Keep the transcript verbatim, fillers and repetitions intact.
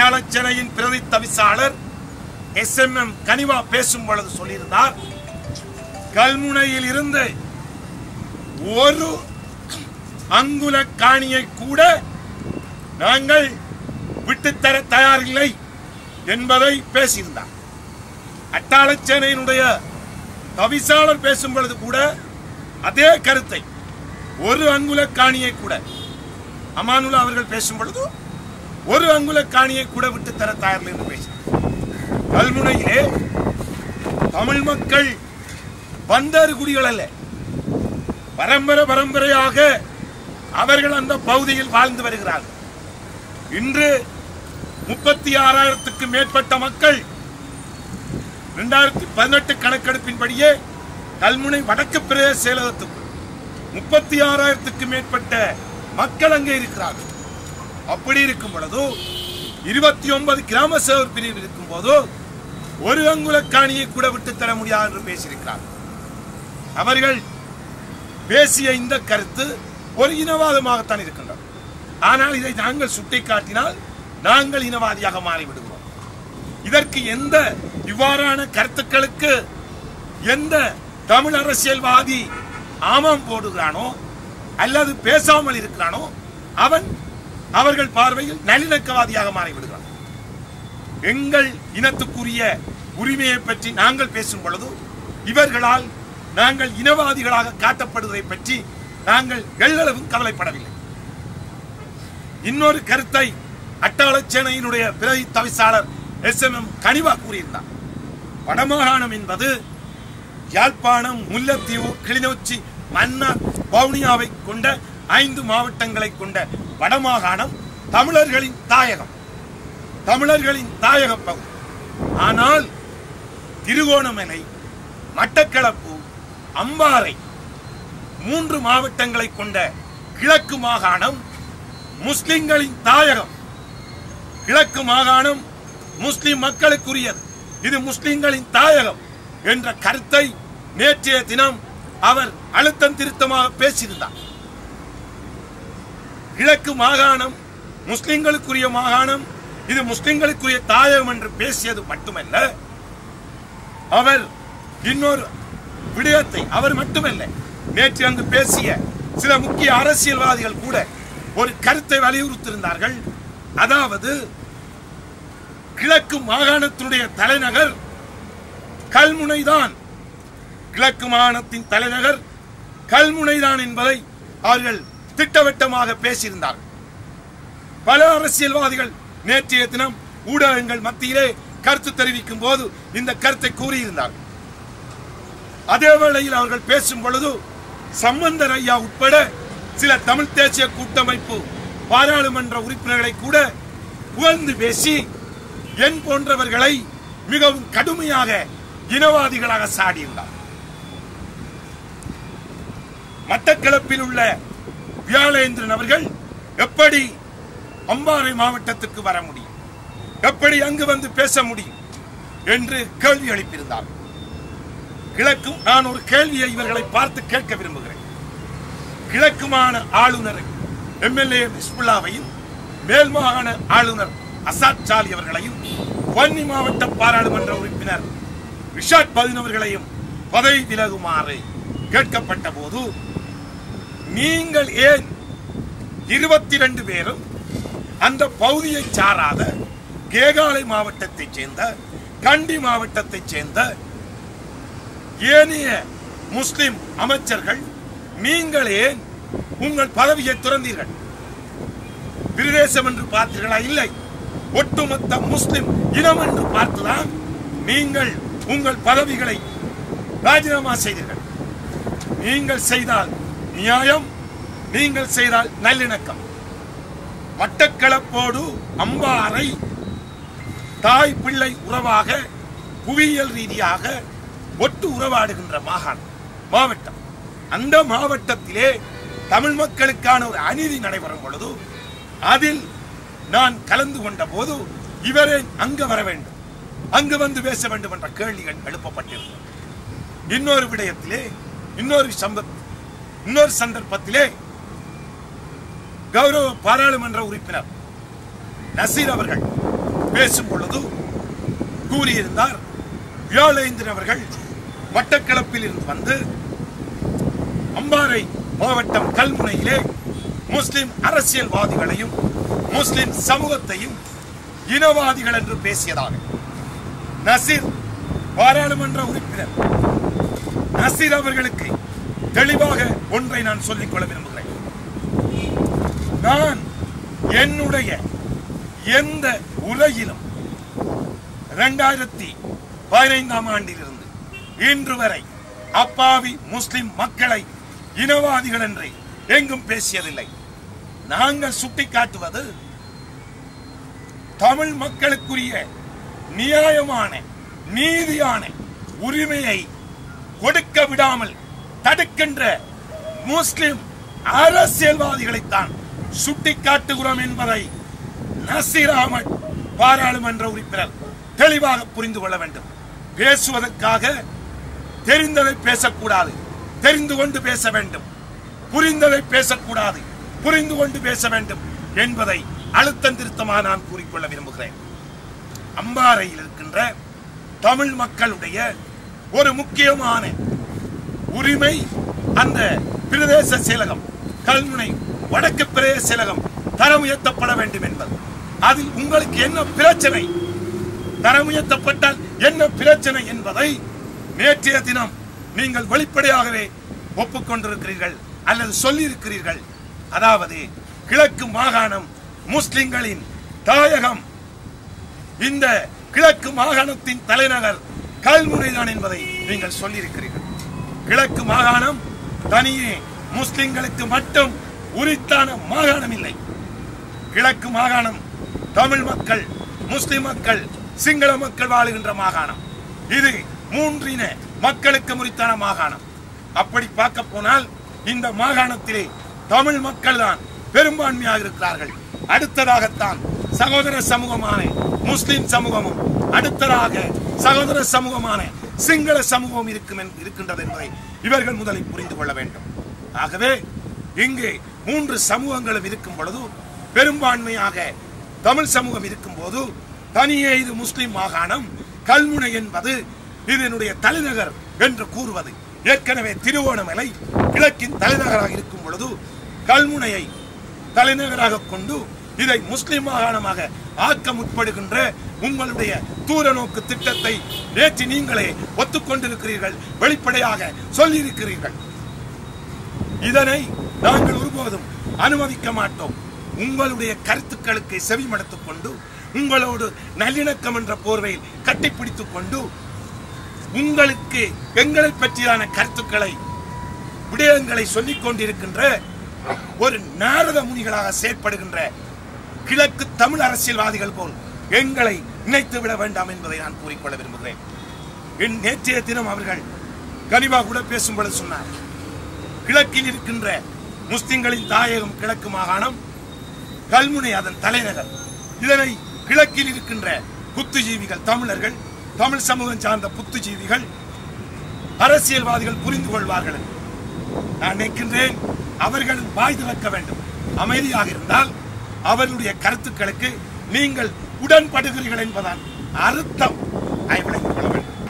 அட்டாளச்சேனையின் பிரதி தவிசாளர் S M M கனிவா பேசும் பொழுது சொல்லியிருந்தார், கல்முனையில் இருந்து ஒரு அங்குல காணியை கூட நாங்கள் விட்டுத்தர தயாரில்லை என்பதை பேசியிருந்தார். அட்டாளச்சேனையினுடைய தவிசாளர் பேசும் பொழுது கூட அதே கருத்தை, ஒரு அங்குல காணியை கூட, அமானுல்லா அவர்கள் பேசும் பொழுது ஒரு அங்குல காணியை கூட விட்டு தர தயாரில்லை என்று பேசினார். கல்முனையிலே தமிழ் மக்கள் வந்தாறு குடிகள் அல்ல, பரம்பரை பரம்பரையாக அவர்கள் அந்த பகுதியில் வாழ்ந்து வருகிறார்கள். இன்று முப்பத்தி ஆறாயிரத்துக்கு மேற்பட்ட மக்கள் இரண்டாயிரத்தி பதினெட்டு கணக்கெடுப்பின்படியே கல்முனை வடக்கு பிரதேச செயலகத்துக்கு முப்பத்தி ஆறாயிரத்துக்கு மேற்பட்ட மக்கள் அங்கே இருக்கிறார்கள். அப்படி இருக்கும் பொழுது இருபத்தி ஒன்பது கிராம சேவர் பிரிவு இருக்கும் போது ஒரு அங்குல காணியை கூட விட்டு தர முடியாது என்று பேசியிருக்கிறார். அவர்கள் பேசிய இந்த கருத்து ஒரு இனவாதமாகத்தான் இருக்கின்றது. ஆனால் இதை நாங்கள் சுட்டிக்காட்டினால் நாங்கள் இனவாதியாக மாறிவிடுகிறோம். இதற்கு எந்த இவ்வாறான கருத்துக்களுக்கு எந்த தமிழ் அரசியல்வாதி ஆமாம் போடுகிறானோ அல்லது பேசாமல் இருக்கிறானோ அவன் அவர்கள் பார்வையில் நல்லிணக்கவாதியாக மாறிவிடுகிறான். எங்கள் இனத்துக்குரிய உரிமையை பற்றி நாங்கள் பேசும் பொழுது இவர்களால் நாங்கள் இனவாதிகளாக காட்டப்படுவதை பற்றி நாங்கள் எள்ளளவும் கவலைப்படவில்லை. இன்னொரு கருத்தை அட்டாளச்சேனையினுடைய பிரதி தவிசாளர் எஸ் எம் எம் கனிவா கூறியிருந்தார். வடமாகாணம் என்பது யாழ்ப்பாணம், முல்லைத்தீவு, கிளிநொச்சி, மன்னார், வவுனியாவை கொண்ட ஐந்து மாவட்டங்களை கொண்ட வடமாகாணம் தமிழர்களின் தாயகம், தமிழர்களின் தாயக பகுதி. ஆனால் திருகோணமலை, மட்டக்களப்பு, அம்பாறை மூன்று மாவட்டங்களை கொண்ட கிழக்கு மாகாணம் முஸ்லிம்களின் தாயகம். கிழக்கு மாகாணம் முஸ்லிம் மக்களுக்குரியது, இது முஸ்லிம்களின் தாயகம் என்ற கருத்தை நேற்றைய தினம் அவர் அழுத்தம் திருத்தமாக பேசியிருந்தார். கிழக்கு மாகாணம் முஸ்லிம்களுக்குரிய மாகாணம், இது முஸ்லிம்களுக்குரிய தாயகம் என்று பேசியது மட்டுமல்ல, அவர் இன்னொரு விடயத்தை, அவர் மட்டுமல்ல, நேற்று அங்கு பேசிய சில முக்கிய அரசியல்வாதிகள் கூட ஒரு கருத்தை வலியுறுத்தியிருந்தார்கள். அதாவது கிழக்கு மாகாணத்தினுடைய தலைநகர் கல்முனைதான், கிழக்கு மாகாணத்தின் தலைநகர் கல்முனைதான் என்பதை அவர்கள் திட்டவட்டமாக பேசியிருந்தார்கள். பல அரசியல்வாதிகள் நேற்றைய தினம் ஊடகங்கள் மத்தியிலே கருத்து தெரிவிக்கும் போது இந்த கருத்தை கூறியிருந்தார்கள். அதே வேளையில் அவர்கள் பேசும் பொழுது சம்பந்தர் ஐயா உட்பட சில தமிழ் தேசிய கூட்டமைப்பு பாராளுமன்ற உறுப்பினர்களை கூட புகழ்ந்து பேசி என் போன்றவர்களை மிகவும் கடுமையாக இனவாதிகளாக சாடியுள்ளார். மட்டக்களப்பில் உள்ள வியாழேந்திரன் அவர்கள் எப்படி அம்பாறை மாவட்டத்துக்கு வர முடியும், எப்படி அங்கு வந்து பேச முடியும் என்று கேள்வி எழுப்பியிருந்தார். கிழக்கும் நான் ஒரு கேள்வியை இவர்களை பார்த்து கேட்க விரும்புகிறேன். கிழக்குமான ஆளுநர் எம்எல்ஏ ஹிஸ்புல்லாவையும் மேல் மாகாண ஆளுநர் அசாத் சாலி அவர்களையும் வன்னி மாவட்ட பாராளுமன்ற உறுப்பினர் ரிஷாட் பதின் அவர்களையும் பதவி விலகுமாறு கேட்கப்பட்ட போது நீங்கள் ஏன் இருபத்தி இரண்டு பேரும் அந்த பகுதியை சாராத கேகாலை மாவட்டத்தைச் சேர்ந்த, கண்டி மாவட்டத்தைச் சேர்ந்த ஏனைய முஸ்லிம் அமைச்சர்கள் நீங்கள் ஏன் உங்கள் பதவியை துறந்தீர்கள்? பிரதேசம் என்று பார்த்தீர்களா? இல்லை, ஒட்டுமொத்த முஸ்லிம் இனம் என்று பார்த்துதான் நீங்கள் உங்கள் பதவிகளை ராஜினாமா செய்தீர்கள். நீங்கள் செய்தால் நியாயம், நீங்கள் செய்தால் நல்லிணக்கம். மட்டக்களப்போடு அம்பாறை தாய் பிள்ளை உறவாக புவியியல் ரீதியாக ஒட்டு உறவாடுகின்ற மாகாணம் மாவட்டம். அந்த மாவட்டத்திலே தமிழ் மக்களுக்கான ஒரு அநீதி நடைபெறும் பொழுது அதில் நான் கலந்து கொண்ட போது இவரே அங்கு வர வேண்டும், அங்கு வந்து பேச வேண்டும் என்ற கேள்விகள் எழுப்பப்பட்டிருந்தது. இன்னொரு விடயத்திலே, இன்னொரு இன்னொரு சந்தர்ப்பத்திலே கௌரவ பாராளுமன்ற உறுப்பினர் நசீர் அவர்கள் பேசும் பொழுது கூறியிருந்தார், வியாழேந்திரன் அவர்கள் மட்டக்களப்பில் இருந்து வந்து அம்பாறை மாவட்டம் கல்முனையிலே முஸ்லிம் அரசியல்வாதிகளையும் முஸ்லிம் சமூகத்தையும் இனவாதிகள் என்று பேசியதாக. நசீர் பாராளுமன்ற உறுப்பினர் நசீர் அவர்களுக்கு தெளிவாக ஒன்றை நான் சொல்லிக் கொள்ள விரும்புகிறேன். நான் என்னுடைய எந்த உரையிலும் இரண்டாயிரத்தி பதினைந்தாம் ஆண்டிலிருந்து இன்று வரை அப்பாவி முஸ்லிம் மக்களை இனவாதிகள் என்று எங்கும் பேசியதில்லை. நாங்கள் சுட்டிக்காட்டுவது தமிழ் மக்களுக்குரிய நியாயமான நீதியான உரிமையை கொடுக்க விடாமல் தடுக்கின்ற முஸ்லிம் அரசியல்வாதிகளைத்தான் சுட்டிக்காட்டுகிறோம் என்பதை நசீர் அகமது பாராளுமன்ற உறுப்பினர் தெளிவாக புரிந்து கொள்ள வேண்டும். பேசுவதற்காக தெரிந்ததை பேசக்கூடாது, தெரிந்து கொண்டு பேச வேண்டும். புரிந்ததை பேசக்கூடாது, புரிந்து கொண்டு பேச வேண்டும் என்பதை அழுத்தம் திருத்தமாக நான் கூறிக்கொள்ள விரும்புகிறேன். அம்பாறையில் இருக்கின்ற தமிழ் மக்களுடைய ஒரு முக்கியமான உரிமை அந்த பிரதேச செயலகம், கல்முனை வடக்கு பிரதேச செயலகம் தரம் உயர்த்தப்பட வேண்டும் என்பது. அதில் உங்களுக்கு என்ன பிரச்சனை, தரம் உயர்த்தப்பட்டால் என்ன பிரச்சனை என்பதை நேற்றைய தினம் நீங்கள் வெளிப்படையாகவே ஒப்புக்கொண்டிருக்கிறீர்கள் அல்லது சொல்லி இருக்கிறீர்கள். அதாவது கிழக்கு மாகாணம் முஸ்லிம்களின் தாயகம், இந்த கிழக்கு மாகாணத்தின் தலைநகர் கல்முனைதான் என்பதை நீங்கள் சொல்லியிருக்கிறீர்கள். கிழக்கு மாகாணம் தனியே முஸ்லிம்களுக்கு மட்டும் உரித்தான மாகாணம் இல்லை. கிழக்கு மாகாணம் தமிழ் மக்கள், முஸ்லிம் மக்கள், சிங்கள மக்கள் வாழுகின்ற மாகாணம். இது மூன்றின மக்களுக்கு உரித்தான மாகாணம். அப்படி பார்க்க போனால் இந்த மாகாணத்திலே தமிழ் மக்கள் தான் பெரும்பான்மையாக இருக்கிறார்கள். அடுத்ததாகத்தான் சகோதர சமூகமான முஸ்லிம் சமூகமும், அடுத்ததாக சகோதர சமூகமான சிங்கள சமூகம் இருக்கும் இருக்கின்றது என்பதை இவர்கள் முதலில் புரிந்து கொள்ள வேண்டும். ஆகவே இங்கே மூன்று சமூகங்களும் இருக்கும் பொழுது, பெரும்பான்மையாக தமிழ் சமூகம் இருக்கும் போது, தனியே இது முஸ்லிம் மாகாணம், கல்முனை என்பது இதனுடைய தலைநகர் என்று கூறுவது, ஏற்கனவே திருவோணமலை கிழக்கின் தலைநகராக இருக்கும் பொழுது கல்முனையை தலைநகராக கொண்டு இதை முஸ்லிம் மாகாணமாக ஆக்க முற்படுகின்ற உங்களுடைய தூர நோக்கு திட்டத்தை நேற்று நீங்களே ஒத்துக்கொண்டிருக்கிறீர்கள், வெளிப்படையாக சொல்லியிருக்கிறீர்கள். இதனை நாங்கள் ஒருபோதும் அனுமதிக்க மாட்டோம். உங்களுடைய கருத்துக்களுக்கு செவிமடுத்துக் கொண்டு, உங்களோடு நல்லிணக்கம் என்ற போர்வையில் கட்டிப்பிடித்துக் கொண்டு, உங்களுக்கு எங்களை பற்றியான கருத்துக்களை விடயங்களை சொல்லிக் கொண்டிருக்கின்ற ஒரு நாரத முனிகளாக செயற்படுகின்ற கிழக்கு தமிழ் அரசியல்வாதிகள் போல் எங்களை நினைத்து விட வேண்டாம் என்பதை நான் கூறிக்கொள்ள விரும்புகிறேன். என் நேற்றைய தினம் அவர்கள் கனிவா கூட பேசும்பொழுது சொன்னார், கிழக்கில் இருக்கின்ற முஸ்லிம்களின் தாயகம் கிழக்கு மாகாணம், கல்முனை அதன் தலைநகர். இதனை கிழக்கில் இருக்கின்ற புத்துஜீவிகள், தமிழர்கள், தமிழ் சமூகம் சார்ந்த புத்துஜீவிகள், அரசியல்வாதிகள் புரிந்து கொள்வார்கள். நான் நினைக்கின்றேன் அவர்கள் வாய் திறக்க வேண்டும். அமைதியாக இருந்தால் அவர்களுடைய கருத்துக்களுக்கு நீங்கள் உடன்படுகிறீர்கள் என்பதால் அர்த்தம் விளங்கிக் கொள்ள வேண்டும்.